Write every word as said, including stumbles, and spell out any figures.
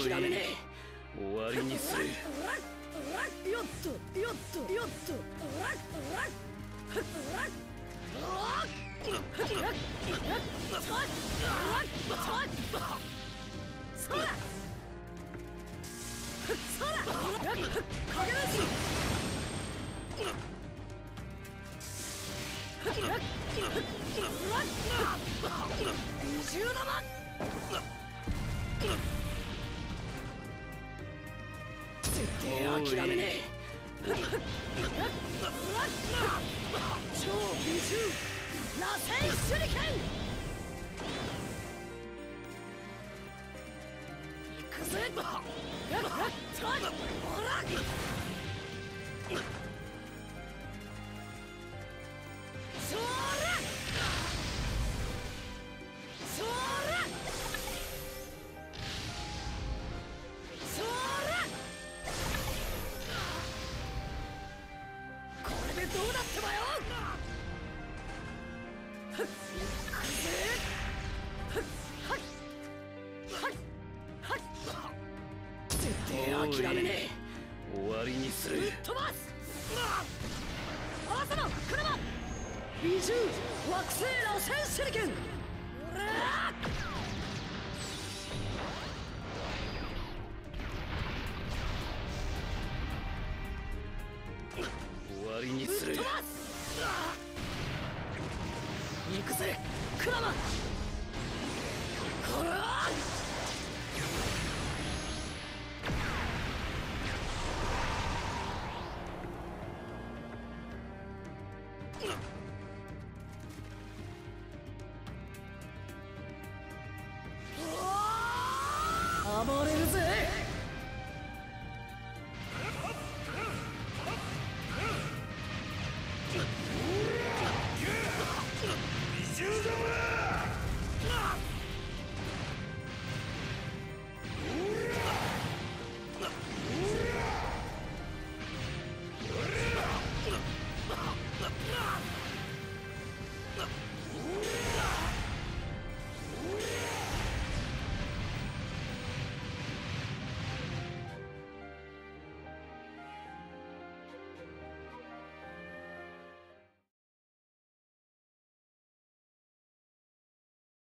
諦めねえ。終わりにする。 よっとよっとよっと。そらそら影出し。二重玉。絶対諦めねえ。超美獣螺旋手裏剣。行くぜ。ほらそらそらそら。これでどうなってばよ。行くぜ。絶対諦めねえ。 終わりにする。 ぶっ飛ばす。朝の車美獣惑星螺旋手裏剣。おら終わりにする。 ぶっ飛ばす。行くぜクラマン。こら暴れる。